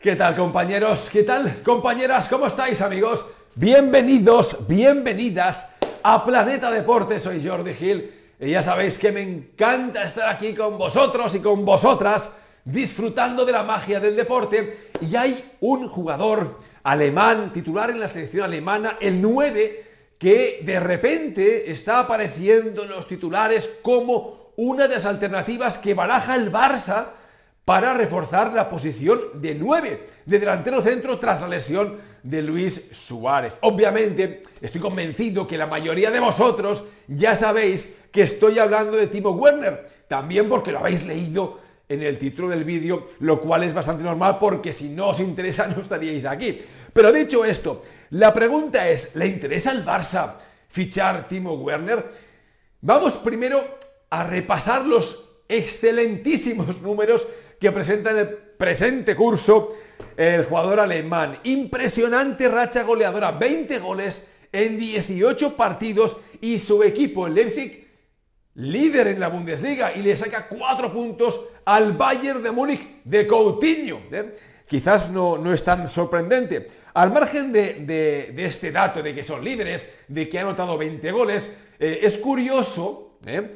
¿Qué tal, compañeros? ¿Qué tal, compañeras? ¿Cómo estáis, amigos? Bienvenidos, bienvenidas a Planeta Deporte. Soy Jordi Gil y ya sabéis que me encanta estar aquí con vosotros y con vosotras disfrutando de la magia del deporte. Y hay un jugador alemán, titular en la selección alemana, el 9, que de repente está apareciendo en los titulares como una de las alternativas que baraja el Barça para reforzar la posición de 9, de delantero centro tras la lesión de Luis Suárez. Obviamente, estoy convencido que la mayoría de vosotros ya sabéis que estoy hablando de Timo Werner, también porque lo habéis leído en el título del vídeo, lo cual es bastante normal porque si no os interesa no estaríais aquí. Pero dicho esto, la pregunta es, ¿le interesa al Barça fichar Timo Werner? Vamos primero a repasar los excelentísimos números que presenta en el presente curso el jugador alemán. Impresionante racha goleadora, 20 goles en 18 partidos y su equipo, el Leipzig, líder en la Bundesliga y le saca 4 puntos al Bayern de Múnich de Coutinho. Quizás no es tan sorprendente. Al margen de este dato de que son líderes, de que ha anotado 20 goles, es curioso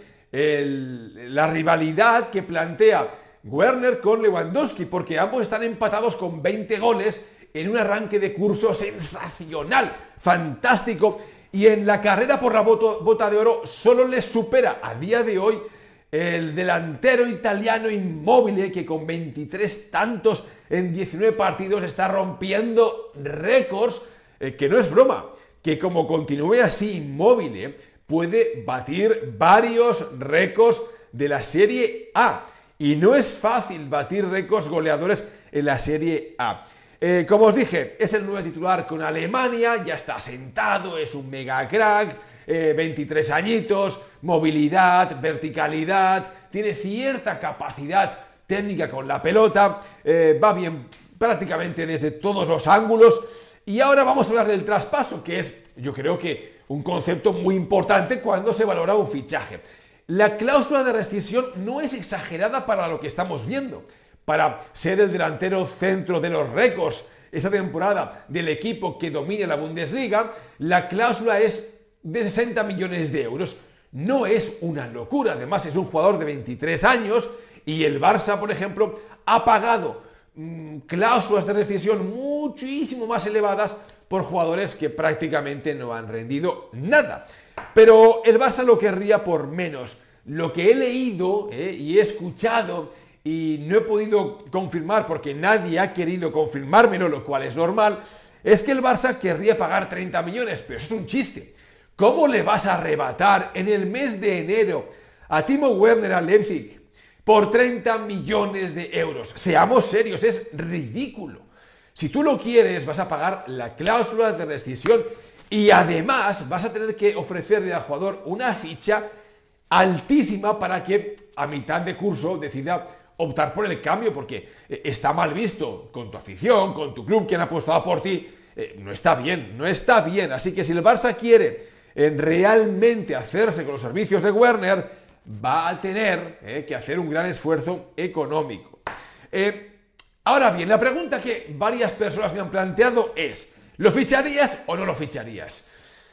la rivalidad que plantea Werner con Lewandowski, porque ambos están empatados con 20 goles en un arranque de curso sensacional, fantástico, y en la carrera por la bota de oro solo les supera a día de hoy el delantero italiano Immobile, que con 23 tantos en 19 partidos está rompiendo récords, que no es broma, que como continúe así Immobile puede batir varios récords de la Serie A. Y no es fácil batir récords goleadores en la Serie A. Como os dije, es el 9 titular con Alemania, ya está sentado, es un mega crack, 23 añitos, movilidad, verticalidad, tiene cierta capacidad técnica con la pelota, va bien prácticamente desde todos los ángulos. Y ahora vamos a hablar del traspaso, que es, yo creo que, un concepto muy importante cuando se valora un fichaje. La cláusula de rescisión no es exagerada para lo que estamos viendo. Para ser el delantero centro de los récords esta temporada del equipo que domina la Bundesliga, la cláusula es de 60 millones de euros. No es una locura, además es un jugador de 23 años y el Barça, por ejemplo, ha pagado cláusulas de rescisión muchísimo más elevadas por jugadores que prácticamente no han rendido nada. Pero el Barça lo querría por menos. Lo que he leído y he escuchado y no he podido confirmar porque nadie ha querido confirmármelo, lo cual es normal, es que el Barça querría pagar 30 millones, pero eso es un chiste. ¿Cómo le vas a arrebatar en el mes de enero a Timo Werner al Leipzig por 30 millones de euros? Seamos serios, es ridículo. Si tú lo quieres, vas a pagar la cláusula de rescisión y además vas a tener que ofrecerle al jugador una ficha altísima para que a mitad de curso decida optar por el cambio, porque está mal visto con tu afición, con tu club, quien ha apostado por ti. No está bien, no está bien. Así que si el Barça quiere realmente hacerse con los servicios de Werner, va a tener que hacer un gran esfuerzo económico. Ahora bien, la pregunta que varias personas me han planteado es: ¿lo ficharías o no lo ficharías?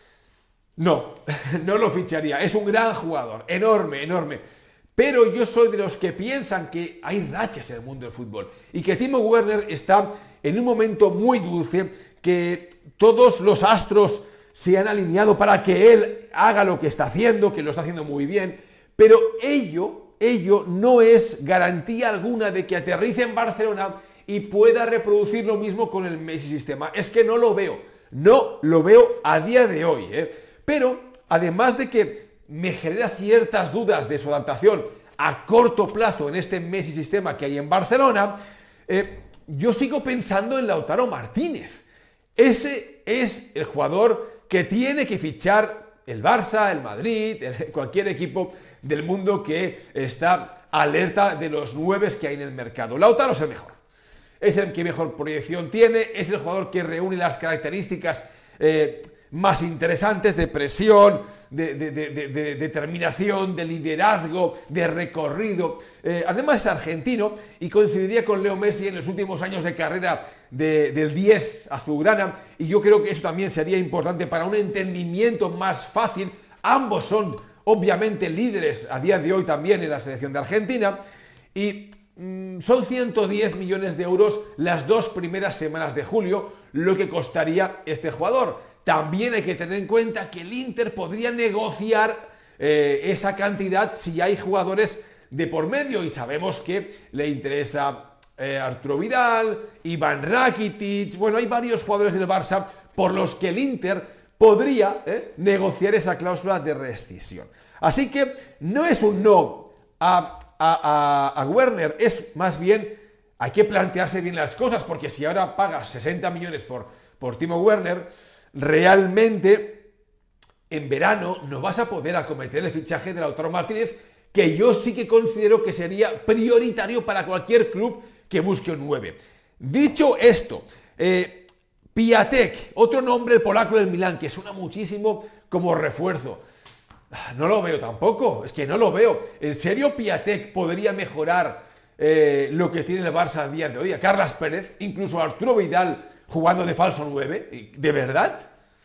No, no lo ficharía. Es un gran jugador, enorme, enorme. Pero yo soy de los que piensan que hay rachas en el mundo del fútbol y que Timo Werner está en un momento muy dulce, que todos los astros se han alineado para que él haga lo que está haciendo, que lo está haciendo muy bien, pero ello no es garantía alguna de que aterrice en Barcelona y pueda reproducir lo mismo con el Messi sistema. Es que no lo veo a día de hoy. Pero, además de que me genera ciertas dudas de su adaptación a corto plazo en este Messi sistema que hay en Barcelona, yo sigo pensando en Lautaro Martínez. Ese es el jugador que tiene que fichar el Barça, el Madrid, cualquier equipo del mundo que está alerta de los 9 que hay en el mercado. Lautaro es el mejor. Es el que mejor proyección tiene, es el jugador que reúne las características más interesantes, de presión, de determinación, de liderazgo, de recorrido. Además es argentino y coincidiría con Leo Messi en los últimos años de carrera del 10 azulgrana, y yo creo que eso también sería importante para un entendimiento más fácil. Ambos son obviamente líderes a día de hoy también en la selección de Argentina, y son 110 millones de euros las 2 primeras semanas de julio lo que costaría este jugador. También hay que tener en cuenta que el Inter podría negociar esa cantidad si hay jugadores de por medio, y sabemos que le interesa Arturo Vidal, Iván Rakitic. Bueno, hay varios jugadores del Barça por los que el Inter podría negociar esa cláusula de rescisión. Así que no es un no a Werner, es más bien hay que plantearse bien las cosas, porque si ahora pagas 60 millones por Timo Werner, realmente en verano no vas a poder acometer el fichaje de Lautaro Martínez, que yo sí que considero que sería prioritario para cualquier club que busque un 9. Dicho esto, Piatek, otro nombre polaco del Milán, que suena muchísimo como refuerzo. No lo veo tampoco, es que no lo veo. ¿En serio Piatek podría mejorar lo que tiene el Barça a día de hoy? A Carles Pérez, incluso a Arturo Vidal jugando de falso 9, ¿de verdad?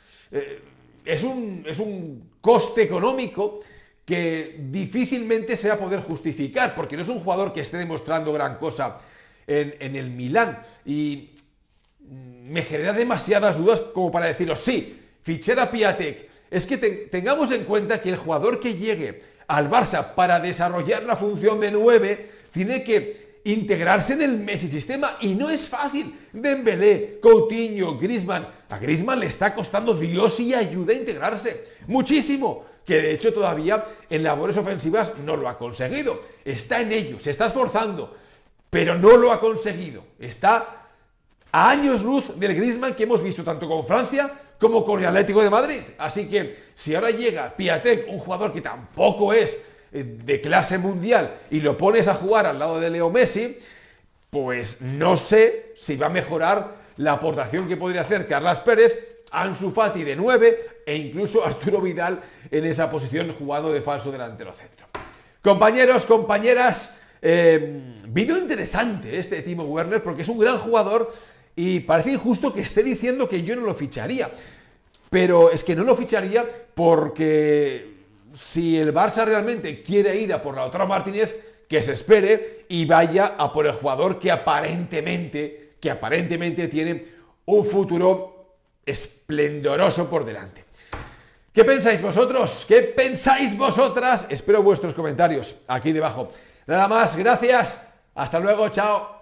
Es un coste económico que difícilmente se va a poder justificar, porque no es un jugador que esté demostrando gran cosa en el Milán, y me genera demasiadas dudas como para deciros, sí, fichar a Piatek. Es que tengamos en cuenta que el jugador que llegue al Barça para desarrollar la función de 9 tiene que integrarse en el Messi sistema, y no es fácil. Dembélé, Coutinho, Griezmann. A Griezmann le está costando Dios y ayuda a integrarse muchísimo, que de hecho todavía en labores ofensivas no lo ha conseguido. Está en ello, se está esforzando, pero no lo ha conseguido. Está a años luz del Griezmann que hemos visto tanto con Francia como con el Atlético de Madrid. Así que si ahora llega Piatek, un jugador que tampoco es de clase mundial, y lo pones a jugar al lado de Leo Messi, pues no sé si va a mejorar la aportación que podría hacer Carles Pérez, Ansu Fati de 9 e incluso Arturo Vidal en esa posición jugando de falso delantero centro. Compañeros, compañeras, vídeo interesante este de Timo Werner, porque es un gran jugador y parece injusto que esté diciendo que yo no lo ficharía. Pero es que no lo ficharía porque si el Barça realmente quiere ir a por Lautaro Martínez, que se espere y vaya a por el jugador que aparentemente tiene un futuro esplendoroso por delante. ¿Qué pensáis vosotros? ¿Qué pensáis vosotras? Espero vuestros comentarios aquí debajo. Nada más, gracias. Hasta luego, chao.